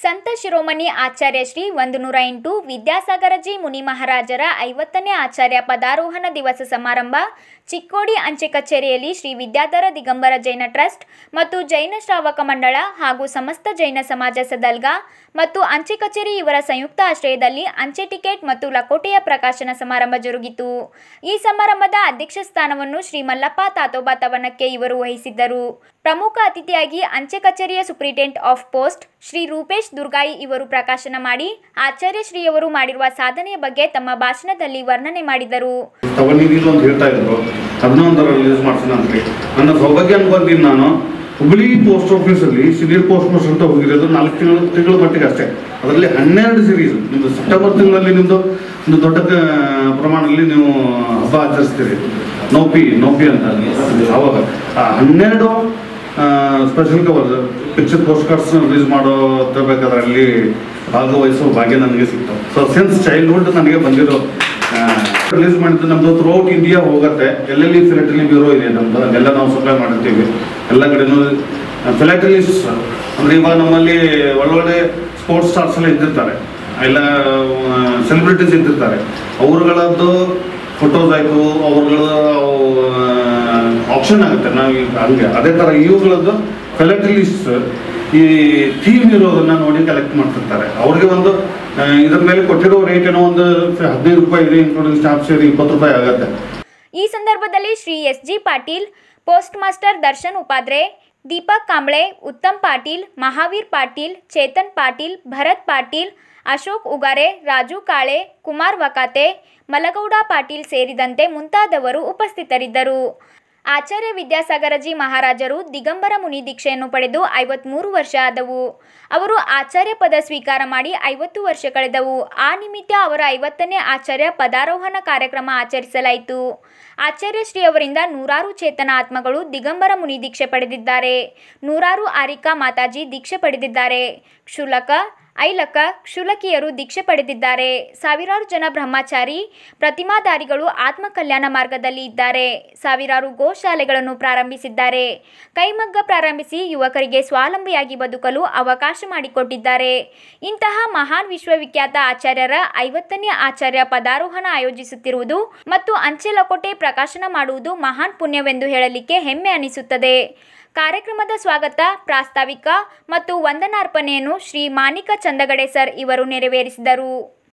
ಸಂತ ಶಿರೋಮಣಿ ಆಚಾರ್ಯ ಶ್ರೀ 108 ವಿದ್ಯಾಸಾಗರಜಿ ಮುನಿ ಮಹಾರಾಜರ 50ನೇ ಆಚಾರ್ಯ ಪದಾರೋಹಣ ದಿವಸ ಸಮಾರಂಭ ಚಿಕ್ಕೋಡಿ ಅಂಚೆ ಕಚೇರಿಯಲ್ಲಿ ಶ್ರೀ ವಿದ್ಯಾಧರ ದಿಗಂಬರ ಜೈನ ಟ್ರಸ್ಟ್ ಮತ್ತು ಜೈನ ಶ್ರಾವಕ ಮಂಡಳ ಹಾಗೂ ಸಮಸ್ತ ಜೈನ ಸಮಾಜ ಸದಲ್ಗಾ ಮತ್ತು ಅಂಚೆ ಕಚೇರಿ ಇವರ ಸಂಯುಕ್ತ ಆಶ್ರಯದಲ್ಲಿ ಅಂಚೆ ಟಿಕೆಟ್ ಮತ್ತು ಲಕೋಟೆಯ ಪ್ರಕಾಶನ ಸಮಾರಂಭ ಜರುಗಿತು. ಈ ಸಮಾರಂಭದ ಅಧ್ಯಕ್ಷ ಸ್ಥಾನವನ್ನು ಶ್ರೀ ಮಲ್ಲಪ್ಪ ತಾತೋಬಾ ತವನಕ್ಕೆ ಇವರು ವಹಿಸಿದ್ದರು. ಪ್ರಮುಖ ಅತಿಥಿಯಾಗಿ ಅಂಚೆ ಕಚೇರಿಯ superintendent of post Shri Rupesh Durgai ಇವರು ಪ್ರಕಾಶನ ಮಾಡಿ ಆಚಾರ್ಯ ಶ್ರೀಯವರು ಮಾಡಿರುವ ಸಾಧನೆಯ ಬಗ್ಗೆ ತಮ್ಮ ಭಾಷಣದಲ್ಲಿ ವರ್ಣನೆ ಮಾಡಿದರು. ನನ್ನ ಸೌಭಾಗ್ಯ ಅನ್ಕೊಂತೀನಿ. ನಾನು ಹುಬ್ಬಳ್ಳಿ ಪೋಸ್ಟ್ ಆಫೀಸಲ್ಲಿ ಸೀನಿಯರ್ ಪೋಸ್ಟ್ ಮಾಸ್ಟರ್ ಅಂತ ಹೋಗಿರೋದು 4 ತಿಂಗಳ ಮಟ್ಟಿಗೆ ಅಷ್ಟೇ. ಅದರಲ್ಲಿ 12 ಸೀರೀಸ್ ನಿಮ್ಮದು ಸೆಪ್ಟೆಂಬರ್ ತಿಂಗಳಲ್ಲಿ ನಿಮ್ಮದು ಒಂದು ದೊಡ್ಡ ಪ್ರಮಾಣದಲ್ಲಿ ನೀವು ಹಬ್ಬ ಆಚರಿಸ್ತೀರಿ. ನೋಪಿ ಅಂತ ಆವಾಗ 12 special cover picture post cards release ಮಾಡೋಬೇಕಾದ್ರೆ ಅಲ್ಲಿ ಭಾಗವಹಿಸೋ ಭಾಗ್ಯ ನನಗೆ ಸಿಕ್ತು. ಸೊ ಸಿನ್ಸ್ ಚೈಲ್ಡ್ಹುಡ್ ನನಗೆ ಬಂದಿರೋ ರಿಲೀಸ್ ಮಾಡಿದ್ದು ನಮ್ಮದು ಥ್ರೂಔಟ್ ಇಂಡಿಯಾ ಹೋಗುತ್ತೆ. ಎಲ್ಲೆಲ್ಲಿ ಫಿಲಾಟಲಿ ಬ್ಯೂರೋ ಇದೆ ನಮ್ಮದು, ಅದೆಲ್ಲ ನಾವು ಸಪ್ಲೈ ಮಾಡಿರ್ತೀವಿ. ಎಲ್ಲ ಕಡೆನೂ ಫಿಲಾಟಲಿಸ್ಟ್ ಅಂದರೆ ಇವಾಗ ನಮ್ಮಲ್ಲಿ ಒಳ್ಳೊಳ್ಳೆ ಸ್ಪೋರ್ಟ್ಸ್ ಸ್ಟಾರ್ಸ್ ಎಲ್ಲ ಇದ್ದಿರ್ತಾರೆ, ಎಲ್ಲ ಸೆಲೆಬ್ರಿಟೀಸ್ ಇದ್ದಿರ್ತಾರೆ. ಅವ್ರುಗಳದ್ದು ಫೋಟೋಸ್ ಆಯಿತು, ಅವ್ರುಗಳ ಆಪ್ಷನ್ ಆಗುತ್ತೆ. ನಾವು ಹಂಗೆ ಅದೇ ಥರ ಇವುಗಳದ್ದು ಫಿಲಾಟಲಿಸ್ಟ್ ಈ ಥೀಮ್ ಇರೋದನ್ನ ನೋಡಿ ಕಲೆಕ್ಟ್ ಮಾಡ್ತಿರ್ತಾರೆ. ಅವ್ರಿಗೆ ಒಂದು ಇದ್ರ ಮೇಲೆ ಕೊಟ್ಟಿರೋ ರೇಟ್ ಏನೋ ಒಂದು 15 ರೂಪಾಯಿ ಇದೆ, ಇನ್ಕ್ಲೂಡಿಂಗ್ ಸ್ಟಾಂಪ್ ಸೇರಿ 20 ರೂಪಾಯಿ ಆಗುತ್ತೆ. ಈ ಸಂದರ್ಭದಲ್ಲಿ Shri S G. Patil, post master Darshan Upadre, Deepak Kamble, Uttam Patil, Mahavir Patil, Chetan Patil, Bharat Patil, Ashok Ugare, Raju Kale, Kumar Vakate, Malagouda Patil ಸೇರಿದಂತೆ ಮುಂತಾದವರು ಉಪಸ್ಥಿತರಿದ್ದರು. ಆಚಾರ್ಯ ವಿದ್ಯಾಸಾಗರಜಿ ಮಹಾರಾಜರು ದಿಗಂಬರ ಮುನಿ ದೀಕ್ಷೆಯನ್ನು ಪಡೆದು 53 ವರ್ಷ ಆದವು. ಅವರು ಆಚಾರ್ಯ ಪದ ಸ್ವೀಕಾರ ಮಾಡಿ 50 ವರ್ಷ ಕಳೆದವು. ಆ ನಿಮಿತ್ತ ಅವರ 50ನೇ ಆಚಾರ್ಯ ಪದಾರೋಹಣ ಕಾರ್ಯಕ್ರಮ ಆಚರಿಸಲಾಯಿತು. ಆಚಾರ್ಯ ಶ್ರೀ ಅವರಿಂದ ನೂರಾರು ಚೇತನ ಆತ್ಮಗಳು ದಿಗಂಬರ ಮುನಿ ದೀಕ್ಷೆ ಪಡೆದಿದ್ದಾರೆ. ನೂರಾರು ಆರಿಕಾ ಮಾತಾಜಿ ದೀಕ್ಷೆ ಪಡೆದಿದ್ದಾರೆ. ಕ್ಷುಲಕ, ಐಲಕ, ಕ್ಷುಲಕಿಯರು ದೀಕ್ಷೆ ಪಡೆದಿದ್ದಾರೆ. ಸಾವಿರಾರು ಜನ ಬ್ರಹ್ಮಚಾರಿ ಪ್ರತಿಮಾಧಾರಿಗಳು ಆತ್ಮ ಕಲ್ಯಾಣ ಮಾರ್ಗದಲ್ಲಿ ಇದ್ದಾರೆ. ಸಾವಿರಾರು ಗೋಶಾಲೆಗಳನ್ನು ಪ್ರಾರಂಭಿಸಿದ್ದಾರೆ. ಕೈಮಗ್ಗ ಪ್ರಾರಂಭಿಸಿ ಯುವಕರಿಗೆ ಸ್ವಾವಲಂಬಿಯಾಗಿ ಬದುಕಲು ಅವಕಾಶ ಮಾಡಿಕೊಟ್ಟಿದ್ದಾರೆ. ಇಂತಹ ಮಹಾನ್ ವಿಶ್ವವಿಖ್ಯಾತ ಆಚಾರ್ಯರ 50ನೇ ಆಚಾರ್ಯ ಪದಾರೋಹಣ ಆಯೋಜಿಸುತ್ತಿರುವುದು ಮತ್ತು ಅಂಚೆ ಲಕೋಟೆ ಪ್ರಕಾಶನ ಮಾಡುವುದು ಮಹಾನ್ ಪುಣ್ಯವೆಂದು ಹೇಳಲಿಕ್ಕೆ ಹೆಮ್ಮೆ ಅನಿಸುತ್ತದೆ. ಕಾರ್ಯಕ್ರಮದ ಸ್ವಾಗತ, ಪ್ರಾಸ್ತಾವಿಕ ಮತ್ತು ವಂದನಾರ್ಪಣೆಯನ್ನು ಶ್ರೀ ಮಾಣಿಕ ಚಂದಗಡೆ ಸರ್ ಇವರು ನೆರವೇರಿಸಿದರು.